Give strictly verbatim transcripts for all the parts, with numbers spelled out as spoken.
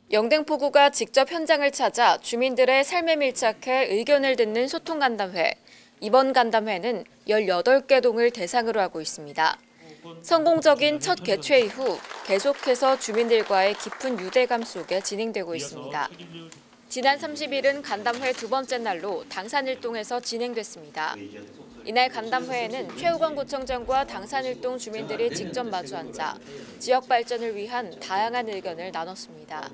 영등포구가 직접 현장을 찾아 주민들의 삶에 밀착해 의견을 듣는 소통간담회. 이번 간담회는 열여덟 개 동을 대상으로 하고 있습니다. 성공적인 첫 개최 이후 계속해서 주민들과의 깊은 유대감 속에 진행되고 있습니다. 지난 삼십 일은 간담회 두 번째 날로 당산일동에서 진행됐습니다. 이날 간담회에는 최우관 구청장과 당산일동 주민들이 직접 마주 앉아 지역 발전을 위한 다양한 의견을 나눴습니다.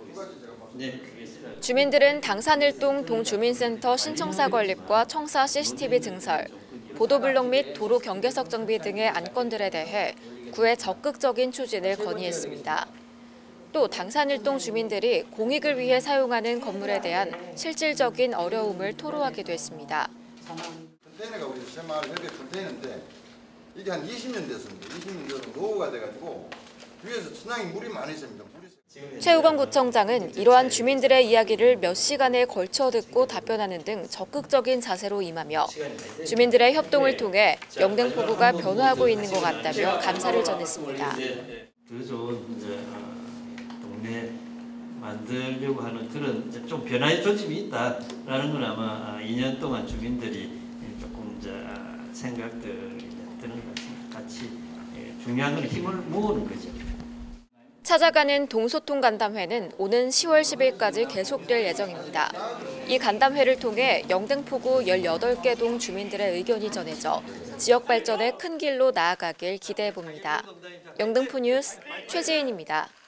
주민들은 당산일동 동주민센터 신청사 건립과 청사 씨씨티비 증설, 보도블록 및 도로 경계석 정비 등의 안건들에 대해 구의 적극적인 추진을 건의했습니다. 또 당산일동 주민들이 공익을 위해 사용하는 건물에 대한 실질적인 어려움을 토로하기도 했습니다. 컨테이너가 우리 새마을 협의 컨테이너인데 이게 한 이십 년 됐습니다. 이십 년 돼서 노후가 돼가지고 위에서 천장에 물이 많이 있습니다. 최우관 구청장은 이러한 주민들의 이야기를 몇 시간에 걸쳐 듣고 답변하는 등 적극적인 자세로 임하며 주민들의 협동을 통해 영등포구가 변화하고 있는 것 같다며 감사를 전했습니다. 더 좋은 이제 동네 만들려고 하는 그런 이제 좀 변화의 조짐이 있다라는 건 아마 이 년 동안 주민들이 조금 이제 생각들이 드는 것 같습니다. 같이 중요한 건 힘을 모으는 거죠. 찾아가는 동소통 간담회는 오는 시월 십일까지 계속될 예정입니다. 이 간담회를 통해 영등포구 열여덟 개 동 주민들의 의견이 전해져 지역 발전의 큰 길로 나아가길 기대해 봅니다. 영등포 뉴스 최지인입니다.